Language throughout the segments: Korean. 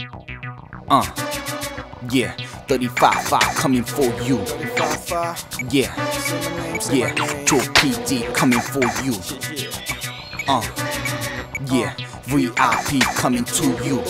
Yeah, 35 coming for you. Yeah, yeah, Joe PD coming for you. Yeah, VIP coming to you.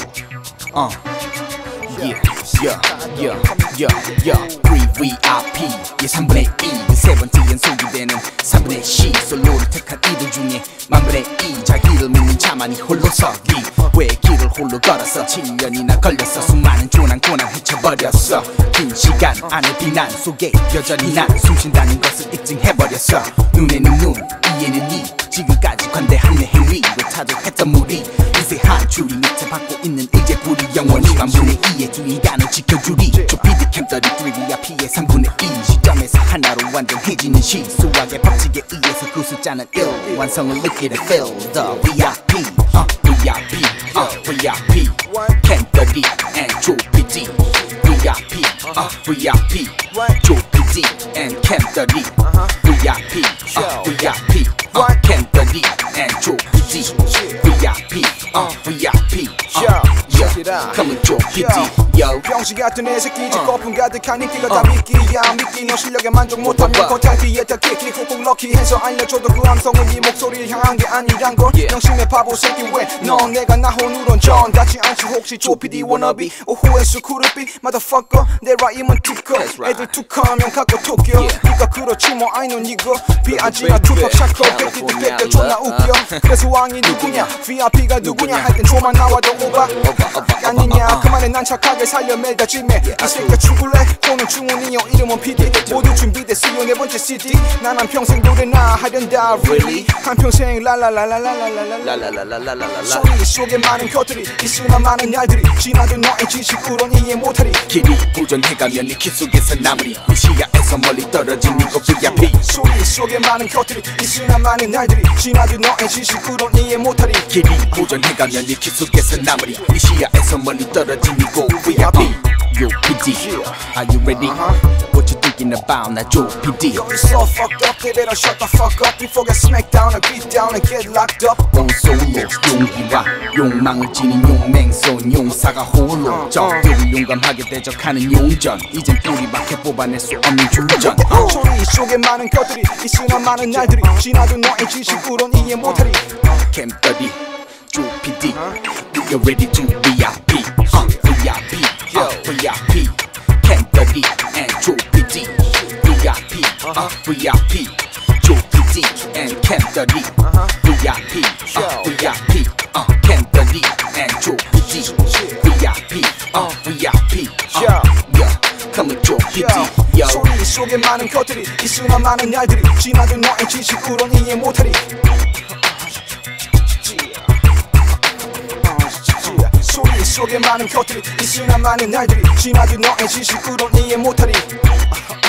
Free VIP 예 3분의 2 세 번째 연속이 되는 3분의 10 솔로를 택한 이들 중에 만분의 2 자기를 믿는 자만이 홀로 서기 왜 길을 홀로 걸었어 7년이나 걸렸어 수많은 조난고난 헤쳐버렸어 긴 시간 안에 비난 속에 여전히 난 숨쉰다는 것을 입증해버렸어 눈에는 눈 이에는 이 지금까지 관대한 내 행위 왜 타족했던 무리 이세 한 줄이 밑에 받고 있는 일제불이 영원히 만분의 2의 두 인간을 지켜주리 좁히듯 캠 33 VIP의 3분의 2 시점에서 하나로 완전해지는 시 수학의 법칙에 의해서 그 숫자는 1 완성을 느끼는 feel the VIP VIP VIP 캠 30 and Joe PD VIP VIP Joe PD and 캠 30 VIP VIP 캠 30 and Joe PD VIP VIP Come on Joe PD Yo 병신 같은 내 새끼 거품 가득한 인기가 다 미끼야 미끼 너 실력에 만족 못하면 컨텐츠에 다 끼끼 꾹꾹 넣기 해서 알려줘도 그 함성은 네 목소리를 향한 게 아니란 걸 명심해 바보 새끼 왜 넌 내가 나혼으론 전 닿지 않지 혹시 조피디 워너비 오후엔 수쿠르비 motherfucker 내 라임은 투커 애들 투커면 갖고 토끼어 니가 그렇지 뭐 I know 니가 비아지나 투팍 샤커 뺏기듯 뺏겨 존나 웃겨 그래서 왕이 누구냐 VIP가 누구냐 할 땐 조만 나와도 오바 아니냐 그만해 난 착하게 살려 매다 짐에 이 새끼가 죽을래 또는 중훈이여 이름은 PD 모두 준비됐어요 네 번째 CD 난 한평생 노래나 하련다 really 한평생 랄랄랄랄랄랄랄랄랄랄랄랄랄랄랄 소리 속에 많은 것들이 있으나 많은 날들이 지나도 너의 지식으론 이해 못하리 길이 부전해가면 네 키 속에서 나무리 네 시야에서 멀리 떨어진 이곳 VIP 소리 속에 많은 것들이 있으나 많은 날들이 지나도 너의 지식으론 이해 못하리 길이 부전해가면 네 키 속에서 나무리 네 시야에서 멀리 떨어진 이곳 VIP Yo PD, are you ready? What you thinking about now Joe PD? Yo, you so fucked up, they better shut the fuck up before get smacked down and beat down and get locked up. 온솔로 용기와 욕망을 지닌 용맹손 용사가 홀로 적들을 용감하게 대적하는 용전 이젠 뿌리밖에 뽑아낼 수 없는 주전 소리 속에 많은 것들이 있으나 많은 날들이 지나도 너의 지식으론 이해 못하리 캠 30, Joe PD, you're ready to VIP VIP VIP, Camp 30 and Joe PD VIP, VIP, Joe PD and Camp 30 VIP, VIP, Camp 30 and Joe PD VIP, VIP, come on Joe PD 소리 속에 많은 것들이 있으나 많은 날들이 지나도 너의 지식으론 이해 못하리 소리 속에 많은 것들이 있으나 많은 날들이 지나도 너의 지식으론 이해 못하리